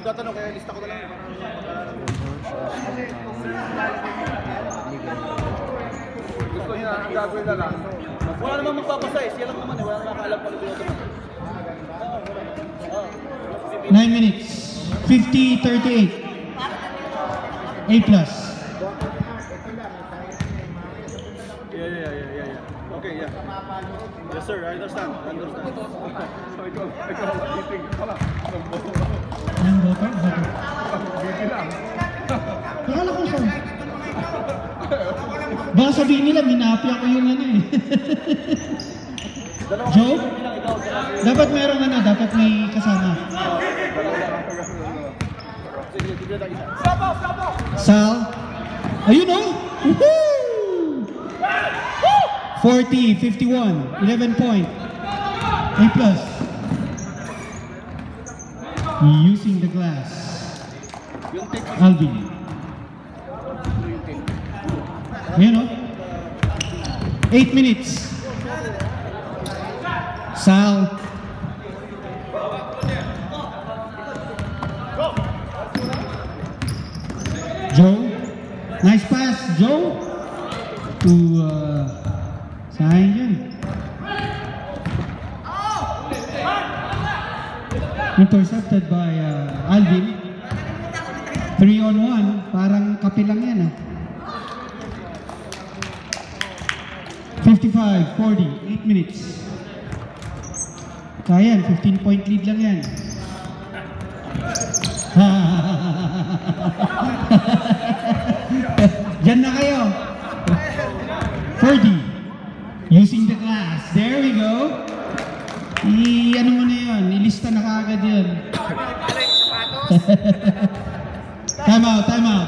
magtatanong, kaya lista ko na lang. Gusto niya, ang gagawin na lang. Wala naman magpapasa eh, siya lang naman eh, wala naman nakaalam pa rin ito. 9 minutes, 50-38. A+. Yeah. Okay, yeah. Yes sir, I understand. So ikaw, titig ka pala. Ang voter? Akala ko siya. Baka sabihin nila, minapi ako yung ano eh. Joe? Dapat merong ano, dapat may kasama. Sal? Ayun o! Woohoo! 40-51, 11 point. A+. Using the glass. Alvin. Ayun o. 8 minutes. Sal. Joe. Nice pass, Joe. To sayang yan. Intercepted by Alvin. 3-on-1. Parang kapilang yan ah. 55-40. 8 minutes. Kaya yan, 15-point lead lang yan. Diyan na kayo. 40. Using the glass. There we go. Ano mo na yun? Ilista na kaagad yun. Time out, time out.